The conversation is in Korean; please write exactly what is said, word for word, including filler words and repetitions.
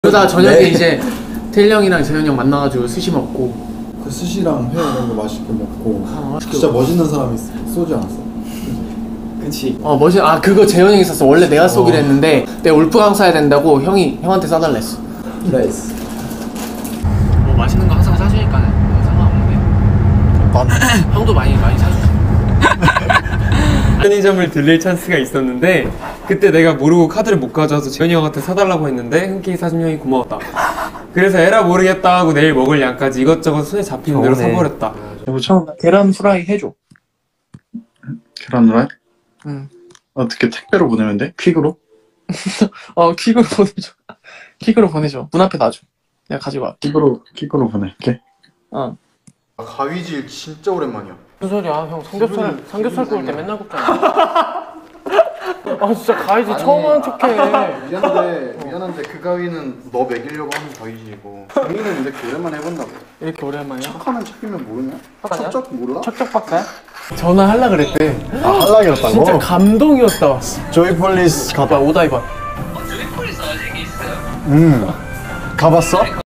그러다 저녁에 네. 이제 태일 형이랑 재현이 형 만나가지고 스시 먹고 그 스시랑 회 이런 거 맛있게 먹고 아, 맛있게 진짜 먹고. 멋있는 사람이 쏘지 않았어? 그치. 어 멋있. 아 그거 재현이 형이 샀어. 원래 내가 쏘기로 어. 했는데 내가 울프강 사야 된다고 형이 형한테 사달랬어. 나이스. 뭐 맛있는 거 항상 사주니까 상관없는데. 형도 많이 많이 사주지. 편의점을 들릴 찬스가 있었는데 그때 내가 모르고 카드를 못 가져와서 재현이 형한테 사달라고 했는데 흔쾌히 사준 형이 고마웠다. 그래서 에라 모르겠다 하고 내일 먹을 양까지 이것저것 손에 잡히는 대로 사버렸다. 여보죠? 계란 프라이 해줘. 계란 후라이? 응. 어떻게 택배로 보내면 돼? 퀵으로? 어 퀵으로 보내줘. 퀵으로 보내줘. 문 앞에 놔줘. 내가 가지고 와. 퀵으로 퀵으로 보낼게. 어. 가위질 진짜 오랜만이야. 무슨 소리야? 형 삼겹살 삼겹살 구울 때 맨날 굽잖아. 아 진짜 가위질 처음 하는 척해. 미안한데 미안한데 그 가위는 너 먹이려고 하는 가위질이고 정리는 이렇게 오랜만에 해본다고. 이렇게 오랜만이야? 척하면 척이면 모르냐? 척하냐? 척척 몰라? 척척박사야? 전화하려 그랬대. 아, 할락이었다고? 진짜 감동이었다. 조이 폴리스 가봐 오다이바. 음 가봤어?